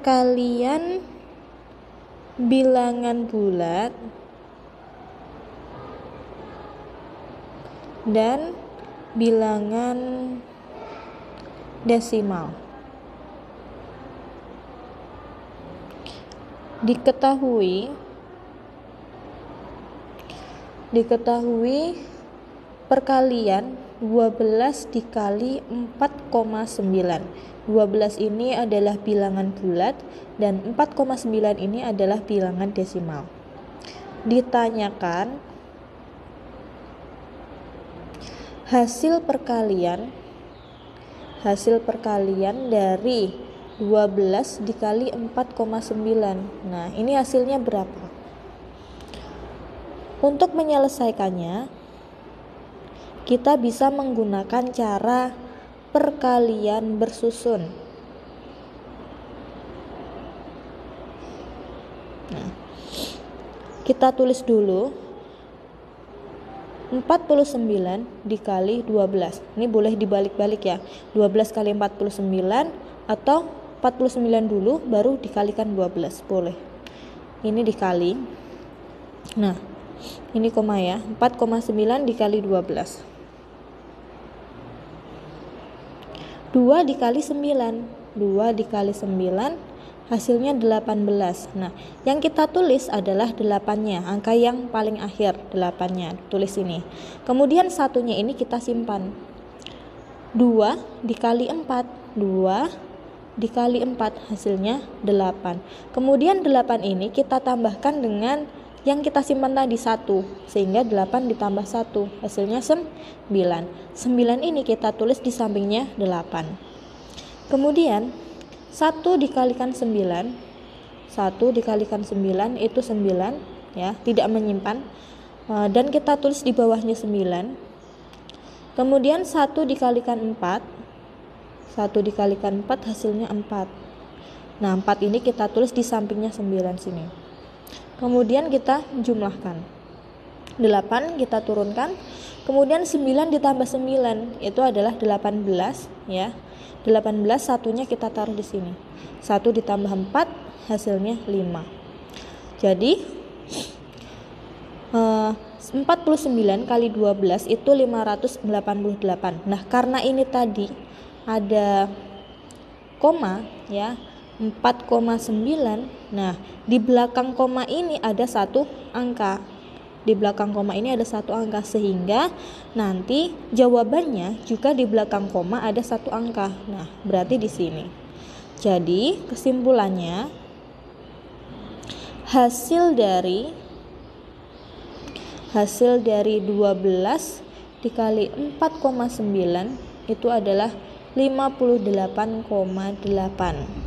perkalian bilangan bulat dan bilangan desimal. Diketahui perkalian 12 dikali 4,9. 12 ini adalah bilangan bulat dan 4,9 ini adalah bilangan desimal. Ditanyakan hasil perkalian dari 12 dikali 4,9. Nah, ini hasilnya berapa? Untuk menyelesaikannya, kita bisa menggunakan cara perkalian bersusun. Nah, kita tulis dulu 49 dikali 12. Ini boleh dibalik-balik ya. 12 kali 49 atau 49 dulu baru dikalikan 12, boleh. Ini dikali. Nah, ini koma ya. 4,9 dikali 12. 2 dikali 9. 2 dikali 9 hasilnya 18. Nah, yang kita tulis adalah 8-nya, angka yang paling akhir, 8-nya, tulis ini. Kemudian satunya ini kita simpan. 2 dikali 4, 2 dikali 4 hasilnya 8. Kemudian 8 ini kita tambahkan dengan yang kita simpan tadi 1, sehingga 8 ditambah 1 hasilnya 9. 9 ini kita tulis di sampingnya 8. Kemudian 1 dikalikan 9, 1 dikalikan 9 itu 9 ya, tidak menyimpan, dan kita tulis di bawahnya 9. Kemudian 1 dikalikan 4, 1 dikalikan 4 hasilnya 4. Nah, 4 ini kita tulis di sampingnya 9 sini. Kemudian kita jumlahkan, 8 kita turunkan, kemudian 9 ditambah 9 itu adalah 18 ya. 18, satunya kita taruh di sini. 1 ditambah 4 hasilnya 5. Jadi 49 kali 12 itu 588. Nah, karena ini tadi ada koma ya, 4,9. Nah, di belakang koma ini ada satu angka. Di belakang koma ini ada satu angka, sehingga nanti jawabannya juga di belakang koma ada satu angka. Nah, berarti di sini. Jadi, kesimpulannya hasil dari 12 dikali 4,9 itu adalah 58,8.